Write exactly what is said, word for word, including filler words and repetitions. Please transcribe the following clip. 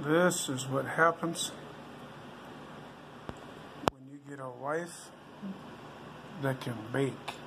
This is what happens when you get a wife that can bake.